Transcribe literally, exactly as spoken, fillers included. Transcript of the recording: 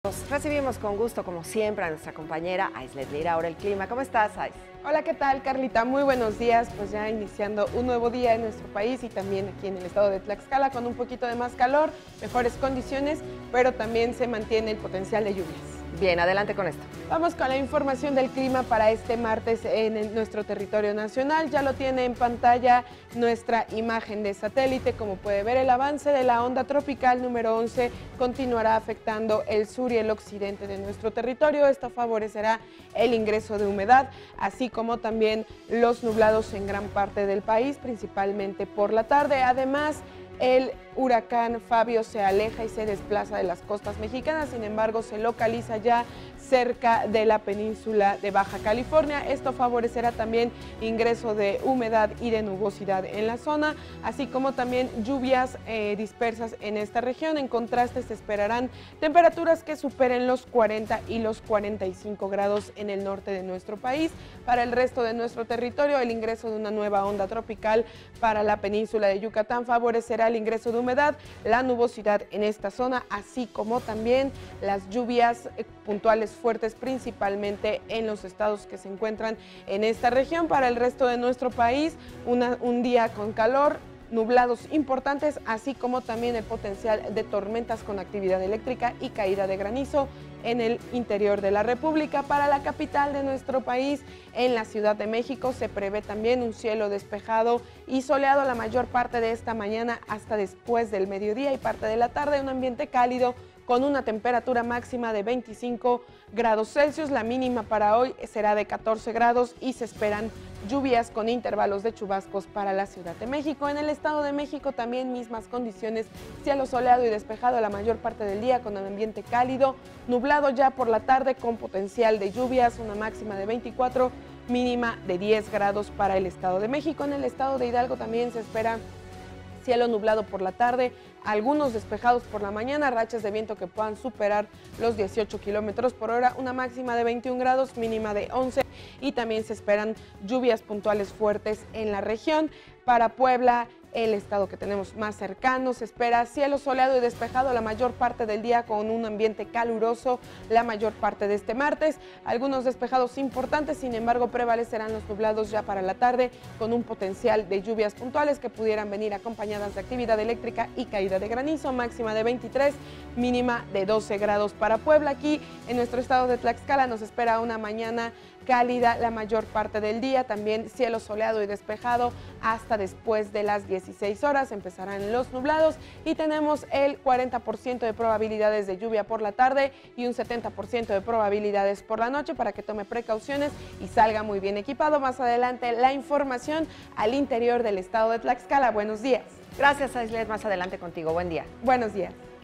Recibimos con gusto, como siempre, a nuestra compañera Aislet Lira. Ahora el clima. ¿Cómo estás, Ais? Hola, ¿qué tal, Carlita? Muy buenos días. Pues ya iniciando un nuevo día en nuestro país y también aquí en el estado de Tlaxcala con un poquito de más calor, mejores condiciones, pero también se mantiene el potencial de lluvias. Bien, adelante con esto. Vamos con la información del clima para este martes en el- nuestro territorio nacional. Ya lo tiene en pantalla nuestra imagen de satélite. Como puede ver, el avance de la onda tropical número once continuará afectando el sur y el occidente de nuestro territorio. Esto favorecerá el ingreso de humedad, así como también los nublados en gran parte del país, principalmente por la tarde. Además, el huracán Fabio se aleja y se desplaza de las costas mexicanas, sin embargo se localiza ya cerca de la península de Baja California. Esto favorecerá también ingreso de humedad y de nubosidad en la zona, así como también lluvias eh, dispersas en esta región. En contraste, se esperarán temperaturas que superen los cuarenta y los cuarenta y cinco grados en el norte de nuestro país. Para el resto de nuestro territorio, el ingreso de una nueva onda tropical para la península de Yucatán favorecerá el ingreso de humedad, la nubosidad en esta zona, así como también las lluvias puntuales fuertes, principalmente en los estados que se encuentran en esta región. Para el resto de nuestro país, una, un día con calor, nublados importantes, así como también el potencial de tormentas con actividad eléctrica y caída de granizo en el interior de la República. Para la capital de nuestro país, en la Ciudad de México, se prevé también un cielo despejado y soleado la mayor parte de esta mañana hasta después del mediodía y parte de la tarde, un ambiente cálido con una temperatura máxima de veinticinco grados Celsius. La mínima para hoy será de catorce grados y se esperan lluvias con intervalos de chubascos para la Ciudad de México. En el Estado de México también mismas condiciones, cielo soleado y despejado la mayor parte del día con un ambiente cálido, nublado ya por la tarde con potencial de lluvias, una máxima de veinticuatro, mínima de diez grados para el Estado de México. En el Estado de Hidalgo también se espera cielo nublado por la tarde, algunos despejados por la mañana, rachas de viento que puedan superar los dieciocho kilómetros por hora, una máxima de veintiún grados, mínima de once, y también se esperan lluvias puntuales fuertes en la región. Para Puebla, el estado que tenemos más cercano, se espera cielo soleado y despejado la mayor parte del día con un ambiente caluroso la mayor parte de este martes. Algunos despejados importantes, sin embargo, prevalecerán los nublados ya para la tarde con un potencial de lluvias puntuales que pudieran venir acompañadas de actividad eléctrica y caída de granizo, máxima de veintitrés, mínima de doce grados para Puebla. Aquí en nuestro estado de Tlaxcala nos espera una mañana cálida la mayor parte del día, también cielo soleado y despejado hasta después de las dieciséis horas, empezarán los nublados y tenemos el cuarenta por ciento de probabilidades de lluvia por la tarde y un setenta por ciento de probabilidades por la noche, para que tome precauciones y salga muy bien equipado. Más adelante la información al interior del estado de Tlaxcala. Buenos días. Gracias, Aislet. Más adelante contigo. Buen día. Buenos días.